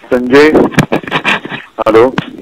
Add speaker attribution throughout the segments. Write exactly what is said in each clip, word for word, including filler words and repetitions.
Speaker 1: Sanjay hello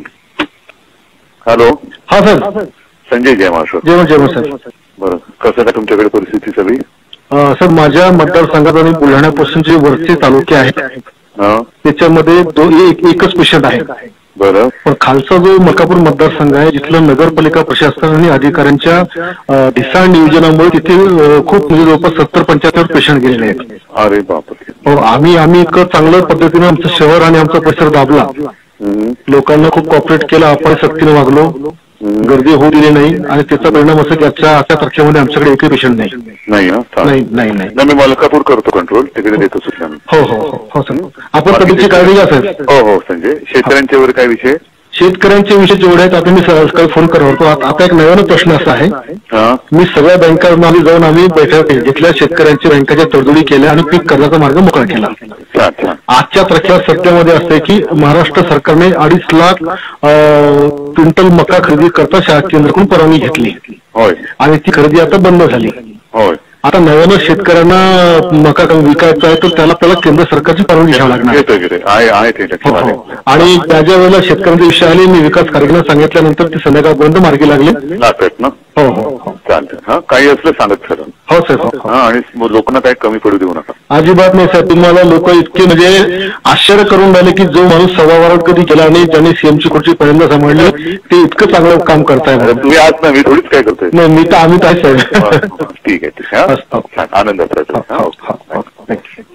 Speaker 1: hello
Speaker 2: हा sir
Speaker 1: Sanjay जय महाराष्ट्र.
Speaker 2: जेवण जेवण सर.
Speaker 1: बरं, कसं काय तुमच्याकडे परिस्थिती सगळी?
Speaker 2: सर माझ्या मतदारसंघात आणि बुलढाण्यापासून जे वरचे तालुके आहेत त्याच्यामध्ये एक एकच पेशंट आहे.
Speaker 1: बरं,
Speaker 2: पण खालचा जो मकापूर मतदारसंघ आहे जिथलं नगरपालिका प्रशासन आणि अधिकाऱ्यांच्या ढिसाळ नियोजनामुळे तिथे खूप म्हणजे जवळपास सत्तर पंच्याहत्तर पेशंट गेलेले आहेत.
Speaker 1: अरे बापरे.
Speaker 2: हो, आम्ही आम्ही इतकं चांगल्या पद्धतीने आमचं शहर आणि आमचा परिसर दाबला, लोकांना खूप कॉपरेट केलं, आपण सक्तीने वागलो, गर्दी होऊ दिली नाही आणि त्याचा परिणाम असं की आजच्या आजच्या तारखेमध्ये आमच्याकडे एकही पेशंट नाही.
Speaker 1: नाही
Speaker 2: नाही नाही नाही
Speaker 1: मी मलकापूर करतो कंट्रोल, तिकडे देतो सूचना.
Speaker 2: हो हो हो हो सर, आपण तब्येतीची काळजी घ्या सर.
Speaker 1: हो हो संजय, शेतकऱ्यांच्या वर काय विषय?
Speaker 2: शेतकऱ्यांचे विषय जेवढे आहेत आता मी सकाळी फोन करणार होतो. आता एक नवीन प्रश्न असा आहे, मी सगळ्या बँकांमध्ये जाऊन आम्ही बैठक जिथल्या शेतकऱ्यांच्या बँकाच्या तडजोडी केल्या आणि पीक कर्जाचा मार्ग मोकळा केला. आजच्या तारखेला सत्यामध्ये असते की महाराष्ट्र सरकारने अडीच लाख क्विंटल मका खरेदी करता शाळा केंद्राकडून परवानगी घेतली आणि ती खरेदी आता बंद झाली. आता नव्यानं शेतकऱ्यांना मका विकायचा आहे तर त्याला त्याला केंद्र सरकारची परवानगी घ्यावी लागणार आणि त्या ज्या वेळेला शेतकऱ्यांचे विषय आले मी विकास कार्यक्रम सांगितल्यानंतर ते संध्याकाळपर्यंत मार्गी लागले. हो हो
Speaker 1: चालतं. हा, काही असलं सांगत सर.
Speaker 2: हो सर.
Speaker 1: हा, आणि लोकांना काही कमी पडू देऊ नका.
Speaker 2: अजिबात नाही सर. तुम्हाला लोक इतके म्हणजे आश्चर्य करून राहिले की जो माणूस सव्वा वरात कधी गेला नाही ज्यांनी सीएमची खुर्ची पहिल्यांदा सांभाळली ते इतकं चांगलं काम करताय.
Speaker 1: तुम्ही आज ना, मी थोडीच काय करतोय.
Speaker 2: नाही, मी तर आम्ही काय साहेब.
Speaker 1: ठीक आहे, ठीक आहे. आनंदात राहतो.